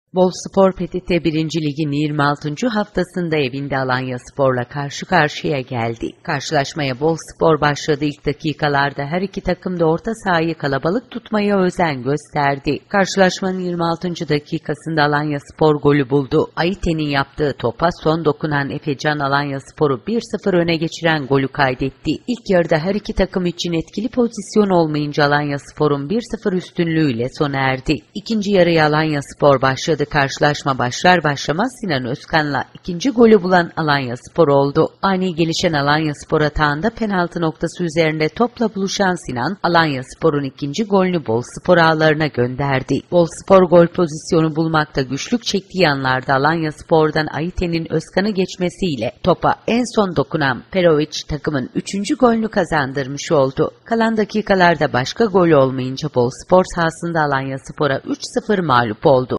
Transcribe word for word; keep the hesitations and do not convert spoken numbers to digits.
Boluspor P T T birinci Lig'in yirmi altıncı haftasında evinde Alanyaspor'la karşı karşıya geldi. Karşılaşmaya Boluspor başladığı ilk dakikalarda her iki takım da orta sahayı kalabalık tutmaya özen gösterdi. Karşılaşmanın yirmi altıncı dakikasında Alanyaspor golü buldu. Ayite'nin yaptığı topa son dokunan Efecan Alanyaspor'u bir sıfır öne geçiren golü kaydetti. İlk yarıda her iki takım için etkili pozisyon olmayınca Alanyaspor'un bir sıfır üstünlüğüyle sona erdi. İkinci yarıya Alanyaspor başladı. Karşılaşma başlar başlamaz Sinan Özkan'la ikinci golü bulan Alanyaspor oldu. Ani gelişen Alanyaspor atağında penaltı noktası üzerinde topla buluşan Sinan, Alanyaspor'un ikinci golünü Boluspor ağlarına gönderdi. Boluspor gol pozisyonu bulmakta güçlük çektiği anlarda Alanyaspor'dan Ayite'nin Özkan'ı geçmesiyle topa en son dokunan Perovic takımın üçüncü golünü kazandırmış oldu. Kalan dakikalarda başka gol olmayınca Boluspor sahasında Alanyaspor'a üç sıfır mağlup oldu.